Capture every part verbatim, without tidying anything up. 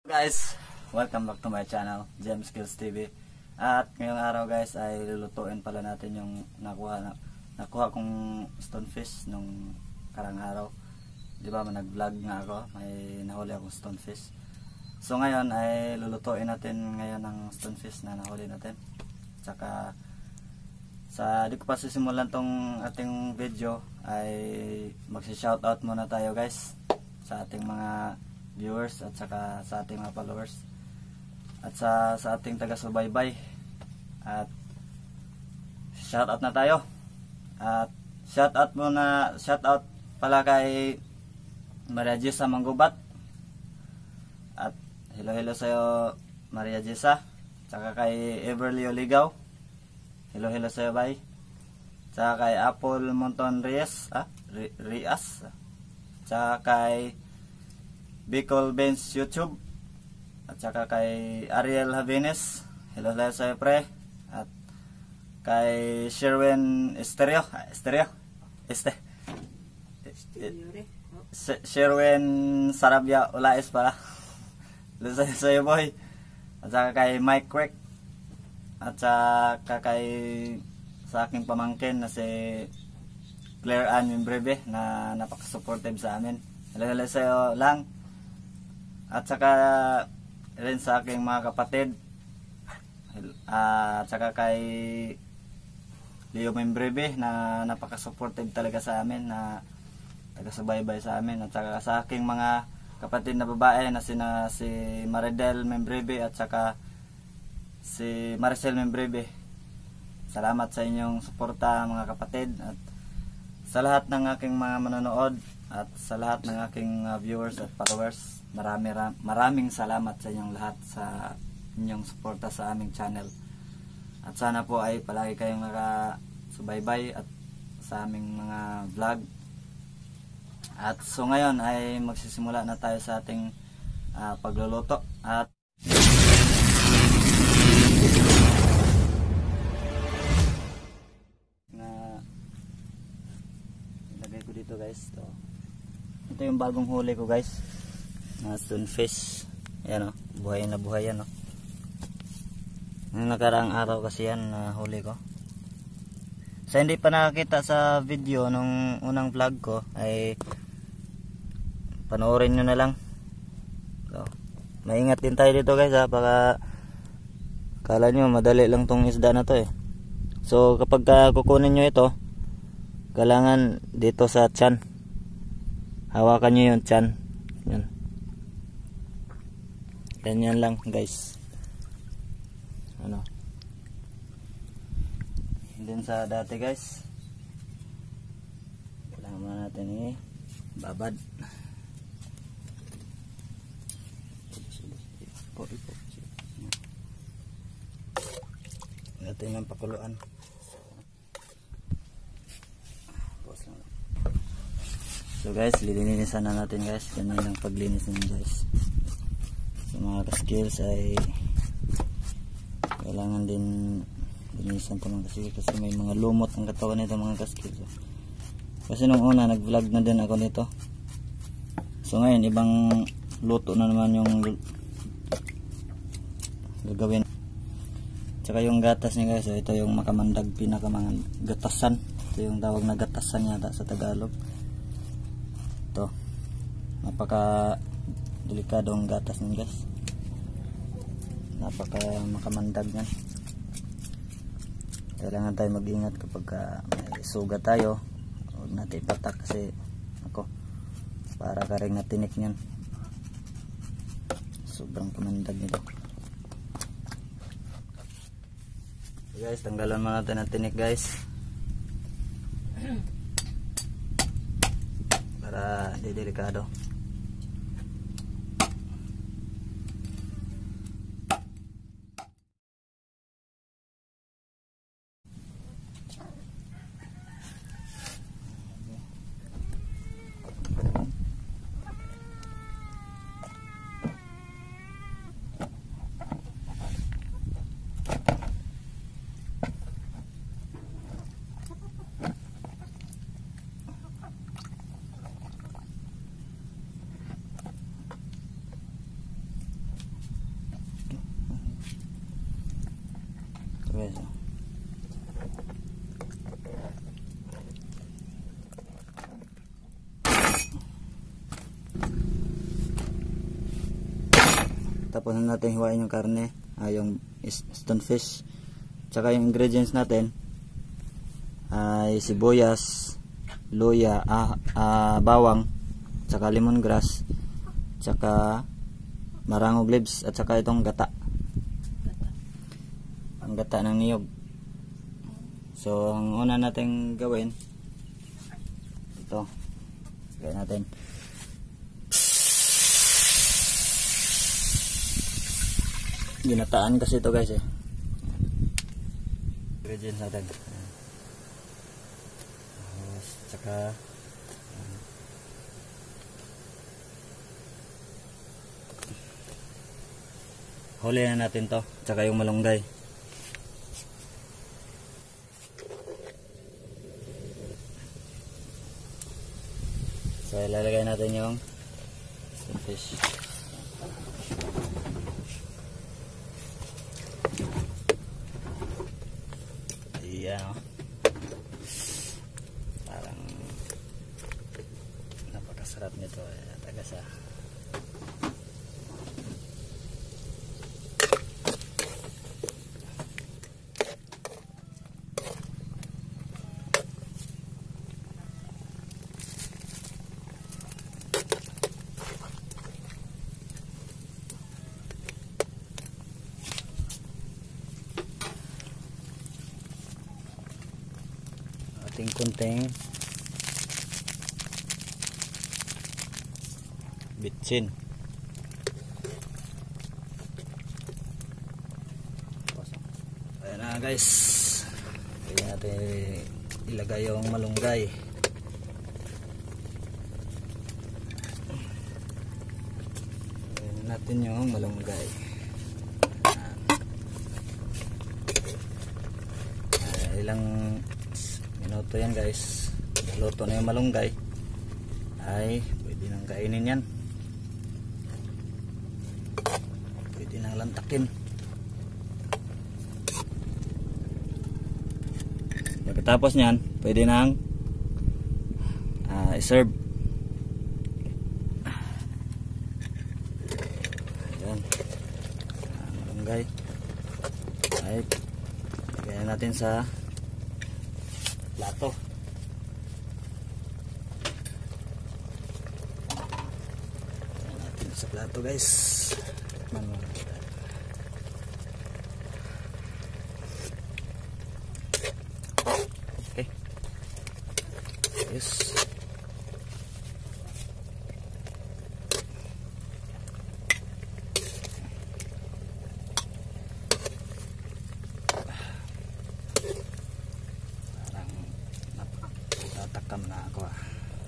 Guys, welcome back to my channel, James Skills T V. At ngayong araw guys ay lulutuin pala natin yung nakuha na, nakuha kong stonefish nung karang araw. Di ba, nag-vlog nga ako, may nahuli akong stonefish. So ngayon ay lulutuin natin ngayon ang stonefish na nahuli natin. Tsaka sa di ko pa sisimulan tong ating video ay magsi-shoutout muna tayo guys sa ating mga viewers at saka sa ating mga followers at sa, sa ating taga-subaybay. At shoutout na tayo. At shoutout muna, shoutout pala kay Maria Jessa Manggubat. At hello hello sa'yo Maria Jessa. Tsaka kay Everly Oligaw. Hello hello sa'yo bay. Tsaka kay Apple Monton Reyes, ah, Rias. Tsaka kay Bicol Benz YouTube. At saka kay Ariel Havines. Hello hello sa'yo pre. At kay Sherwin Estereo. Estereo. Este. Sherwin Sarabia Ulais pala. Hello sa'yo sa'yo boy. At saka kay Mike Quirk. At saka kay sa aking pamangkin na si Claire Ann Mimbrebe na napaka-supportive sa amin. Hello hello sa'yo lang. At saka rin sa aking mga kapatid. Uh, at saka kay Leo Membrebe na napaka-supportive talaga sa amin, na taga-subaybay sa amin. At saka sa aking mga kapatid na babae na sina si Maridel Membrebe at saka si Maricel Membrebe. Salamat sa inyong suporta mga kapatid. At sa lahat ng aking mga manonood at sa lahat ng aking uh, viewers at followers, Marami, maraming salamat sa inyong lahat sa inyong suporta sa aming channel. At sana po ay palagi kayong nakasubaybay at sa aming mga vlog. At so ngayon ay magsisimula na tayo sa ating uh, pagluluto. At na ilagay ko dito guys. Ito, ito yung bagong huli ko guys. Na stonefish. Yan o, buhay na buhay yan o. Nung nakaraang araw kasi yan na huli ko. Sa hindi pa nakakita sa video nung unang vlog ko ay panoorin nyo na lang. So, maingat din tayo dito guys ha, baka kala nyo madali lang tong isda na to eh. So kapag uh, kukunin nyo ito, kailangan dito sa tiyan, hawakan nyo yung tiyan. Yan. Ganyan lang guys. Ano, din sa dati guys, kailangan muna natin ini babad. Natin yung pakuluan. So guys, lilinisan na natin guys. Ganyan ang paglinis nyo guys. Sa mga ka-skills ay kailangan din linisan ko ng kasi kasi may mga lumot ang katawan nito mga ka-skills. Kasi nung una nag-vlog na din ako nito. So ngayon ibang luto na naman yung gagawin. Tsaka yung gatas niya guys, ito yung makamandag, pinakamangan gatasan. Ito yung tawag na gatasan yata sa Tagalog. Ito, napaka delikadong gatas niyan guys, napaka makamandag yan. Kailangan tayo mag-ingat kapag uh, may suga tayo, huwag natin ipatak kasi ako para ka rin natinik nyan, sobrang kamandag nito. So guys, tanggalan mo natin ang tinik guys para di delikado. guys. Tapos na natin hiwain yung karne, ah, yung stonefish. Tsaka yung ingredients natin ay sibuyas, luya, ah, ah, bawang, tsaka lemongrass, tsaka marangog leaves, at tsaka itong gata. Ang gata ng niyog. So, ang una natin gawin, ito, gawin natin. Ginataan kasi ito guys eh. Ingredients natin. Tapos, tsaka huli na natin to, tsaka yung malunggay. So ilalagay natin yung fish. Ayan o. Parang napakasarap nito. Tagasa. Ating kunting bitsin. Ayan na guys, kaya natin ilagay yung malunggay. Ayan natin yung malunggay. Ayan. Ilang minuto yan guys, luto na yung malunggay, ay pwede nang kainin yan, pwede nang lantakin. Pagkatapos nyan, pwede nang uh, i-serve. Ayan, uh, malunggay ay lagyan natin sa plato. Ayan natin sa plato guys. Okay. Yes. Takam na ako ah.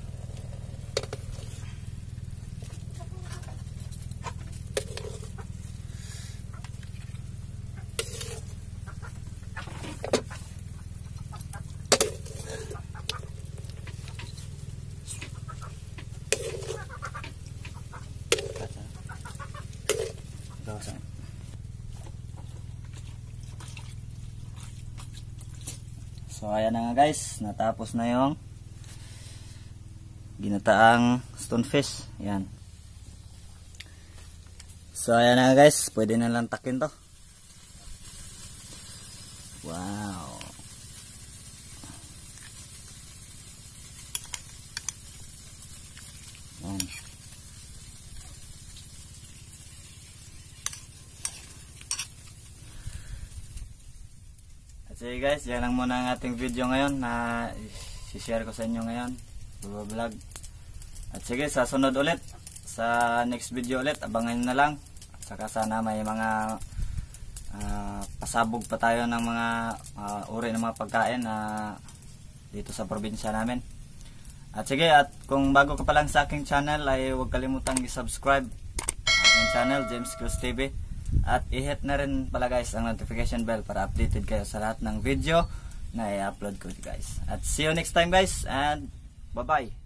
So ayan na nga guys, natapos na yung ginataang stonefish. Ayan. So ayan na guys, pwede na lang takin to. Wow. Ayan. At sige guys, yan lang muna ang ating video ngayon na i-share ko sa inyo ngayon. Vlog. At sige, sa sunod ulit, sa next video ulit, abangan nyo na lang. At saka sana may mga uh, pasabog pa tayo ng mga uh, uri ng mga pagkain na uh, dito sa probinsya namin. At sige, at kung bago ka pa lang sa aking channel ay huwag kalimutang i-subscribe aking channel, James Skills T V. At i-hit na rin pala guys ang notification bell para updated kayo sa lahat ng video na i-upload ko guys. At see you next time guys, and bye bye.